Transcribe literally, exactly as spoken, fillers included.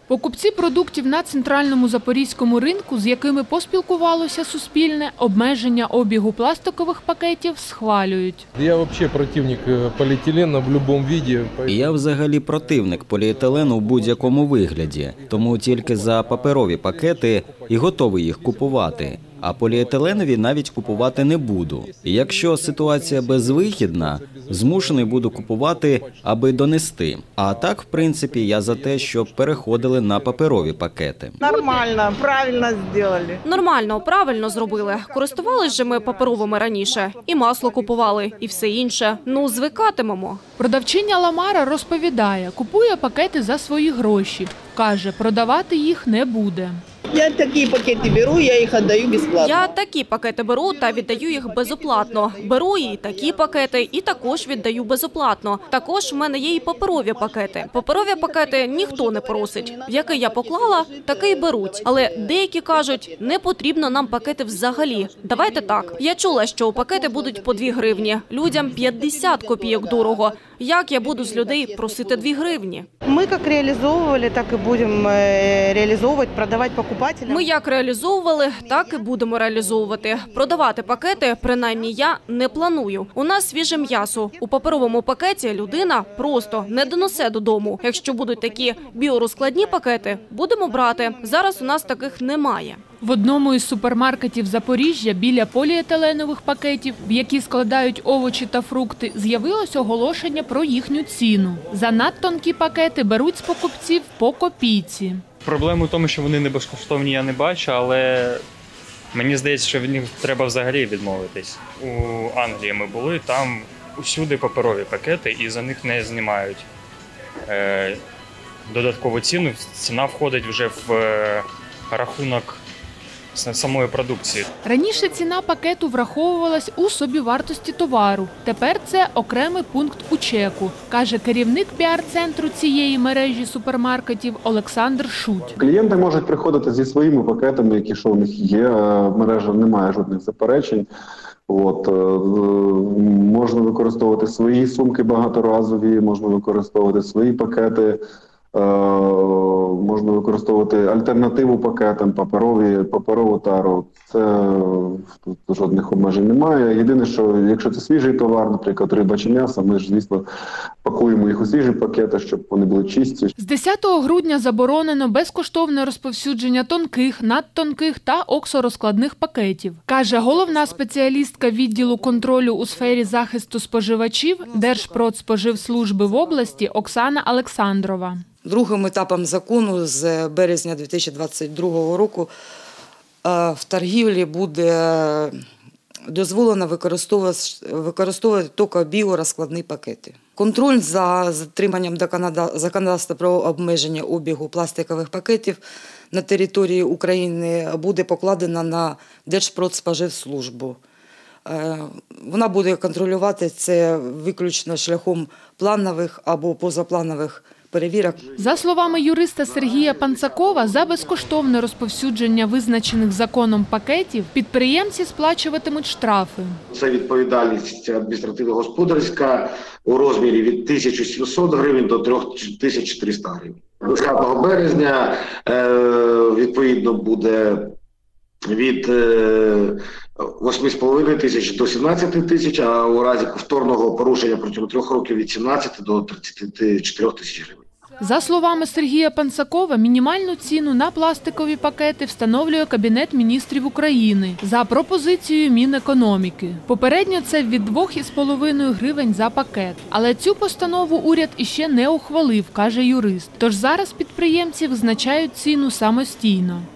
Покупці продуктів на центральному запорізькому ринку, з якими поспілкувалося Суспільне, обмеження обігу пластикових пакетів схвалюють. Я взагалі противник поліетилену в будь-якому виді. Я взагалі противник поліетилену в будь-якому вигляді, тому тільки за паперові пакети і готовий їх купувати. А поліетиленові навіть купувати не буду. І якщо ситуація безвихідна, змушений буду купувати, аби донести. А так, в принципі, я за те, щоб переходили на паперові пакети. Нормально, правильно зробили. Нормально, правильно зробили. Користувались же ми паперовими раніше. І масло купували, і все інше. Ну, звикатимемо. Продавчиня Ламара розповідає, купує пакети за свої гроші. Каже, продавати їх не буде. Я такі пакети беру, я їх віддаю безплатно. Я такі пакети беру та віддаю їх безоплатно. Беру і такі пакети, і також віддаю безоплатно. Також в мене є і паперові пакети. Паперові пакети ніхто не просить. В який я поклала, такий беруть. Але деякі кажуть, не потрібно нам пакети взагалі. Давайте так. Я чула, що пакети будуть по дві гривні. Людям п'ятдесят копійок дорого. Як я буду з людей просити дві гривні? Ми як реалізовували, так і будемо реалізовувати, продавати покупателям. Ми як реалізовували, так і будемо реалізовувати. Продавати пакети, принаймні я, не планую. У нас свіже м'ясо. У паперовому пакеті людина просто не донесе додому. Якщо будуть такі біорозкладні пакети, будемо брати. Зараз у нас таких немає. В одному із супермаркетів Запоріжжя біля поліетиленових пакетів, в які складають овочі та фрукти, з'явилось оголошення про їхню ціну. За надтонкі пакети беруть з покупців по копійці. Проблема в тому, що вони не безкоштовні, я не бачу, але мені здається, що від них треба взагалі відмовитись. У Англії ми були, там усюди паперові пакети і за них не знімають е, додаткову ціну. Ціна входить вже в е, рахунок самої продукції. Раніше ціна пакету враховувалась у собівартості товару. Тепер це окремий пункт у чеку, каже керівник піар-центру цієї мережі супермаркетів Олександр Шуть. Клієнти можуть приходити зі своїми пакетами, які що у них є, мережа не має жодних заперечень. От, можна використовувати свої сумки багаторазові, можна використовувати свої пакети. Можна використовувати альтернативу пакетам, паперові, паперову тару. Це тут жодних обмежень немає. Єдине, що якщо це свіжий товар, наприклад, риба чи м'ясо, ми ж, звісно, пакуємо їх у свіжі пакети, щоб вони були чисті. З десятого грудня заборонено безкоштовне розповсюдження тонких, надтонких та оксорозкладних пакетів, каже головна спеціалістка відділу контролю у сфері захисту споживачів Держпродспоживслужби в області Оксана Олександрова. Другим етапом закону з березня дві тисячі двадцять другого року в торгівлі буде дозволено використовувати, використовувати тільки біорозкладні пакети. Контроль за дотриманням законодавства про обмеження обігу пластикових пакетів на території України буде покладено на Держпродспоживслужбу. Вона буде контролювати це виключно шляхом планових або позапланових перевірок. За словами юриста Сергія Панцакова, за безкоштовне розповсюдження визначених законом пакетів підприємці сплачуватимуть штрафи. Це відповідальність адміністративно-господарська у розмірі від тисячі сімсот гривень до три тисячі чотириста гривень. десятого березня відповідно буде від восьми з половиною тисяч до сімнадцяти тисяч, а у разі повторного порушення протягом трьох років від сімнадцяти до тридцяти чотирьох тисяч гривень. За словами Сергія Панцакова, мінімальну ціну на пластикові пакети встановлює Кабінет міністрів України за пропозицією Мінекономіки. Попередньо це від двох із половиною гривень за пакет. Але цю постанову уряд іще не ухвалив, каже юрист. Тож зараз підприємці визначають ціну самостійно.